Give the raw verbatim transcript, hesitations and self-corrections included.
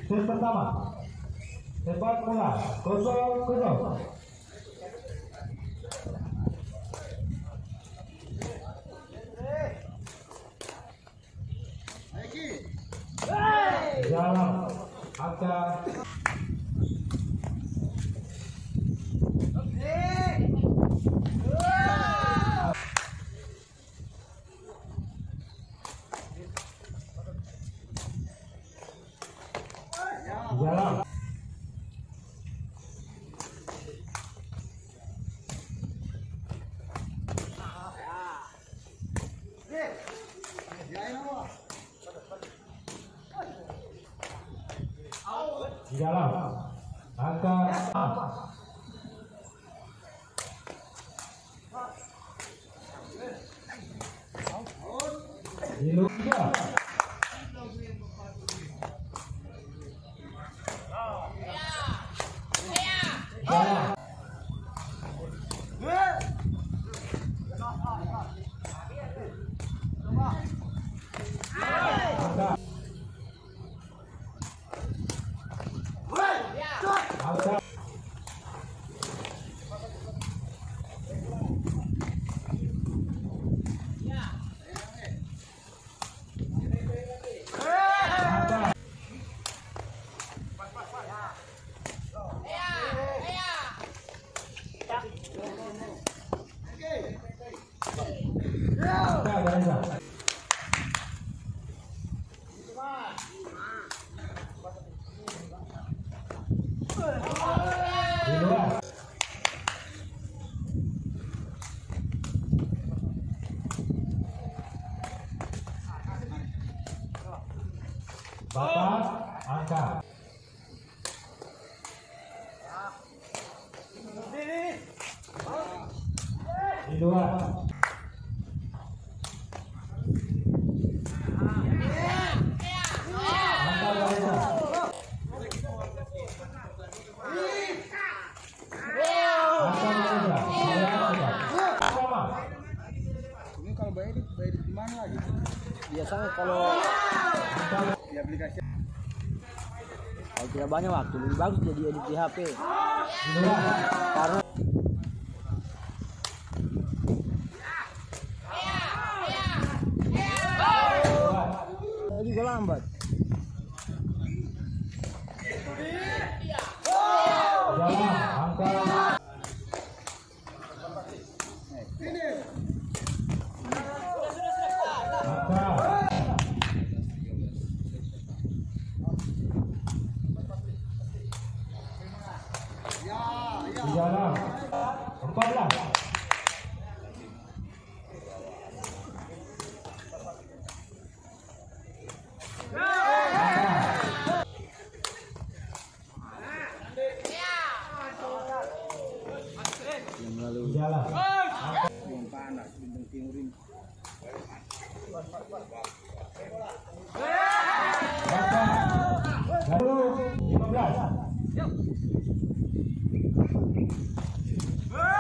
Set pertama. Sepak bola kosong kosong. Jalan angka jalan di dalam angka di luar jalan angka di luar bapak angka di luar angka Garuda ini kalau bayar bayar di mana lagi? Biasanya kalau di aplikasi kalau tidak banyak waktu lebih bagus jadi edit di H P karena juga lambat. jalan angka di dalam empat belas yang melalui di jalan yang panas bintang timurin lima belas